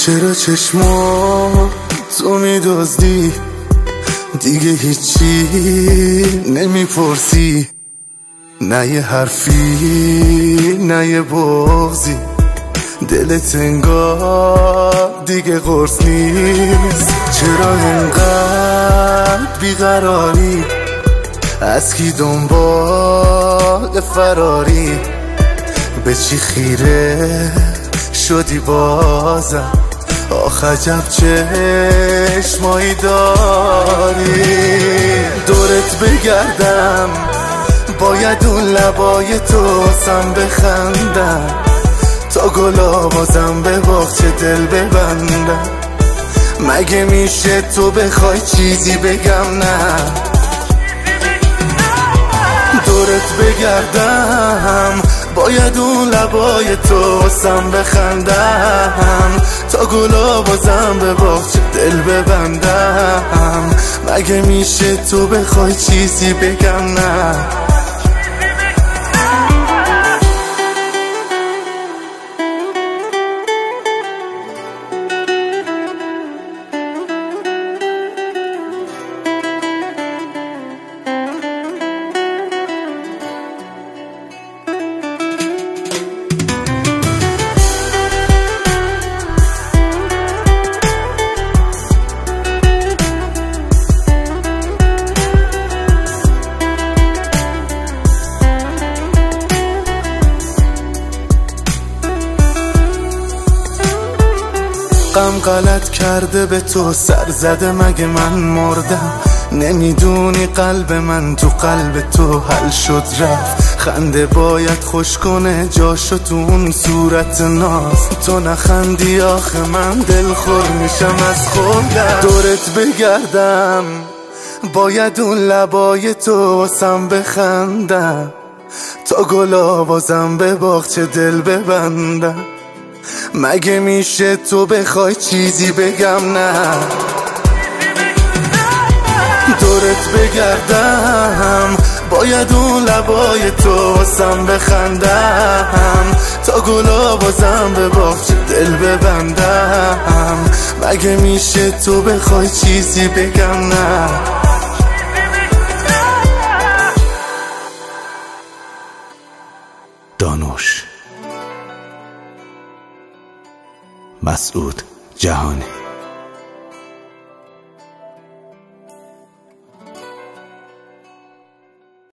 چرا چشما تو میدزدی دیگه هیچی نمیپرسی، نه یه حرفی نه یه بغضی، دلت انگار دیگه قرص نیست. چرا انقدر بیقراری، از کی دنبال فراری، به چی خیره شدی بازم، آخ عجب چشمایی داری. دورت بگردم باید اون لبای تو سم بخندم، تا گلا بازم به باغچه دل ببندم. مگه میشه تو بخوای چیزی بگم نه؟ دورت بگردم باید اون لبای تو سم بخندم، تا گلا بازم به باغچه دل ببندم. مگه میشه تو بخوای چیزی بگم نه؟ غم غلط کرده به تو سر زده، مگه من مردم؟ نمیدونی قلب من تو قلب تو حل شد رفت. خنده باید خوش کنه جاشو تو اون صورت ناز، تو نخندی آخه من دلخور میشم از خودم. دورت بگردم باید اون لبای تو سم بخندم، تا گلا بازم به باغچه دل ببندم. مگه میشه تو بخوای چیزی بگم نه؟ دورت بگردم باید اون لبای تو سم بخندم، تا گلا بازم به باغچه دل ببندم. مگه میشه تو بخوای چیزی بگم نه؟ دانوش مسعود جهانی.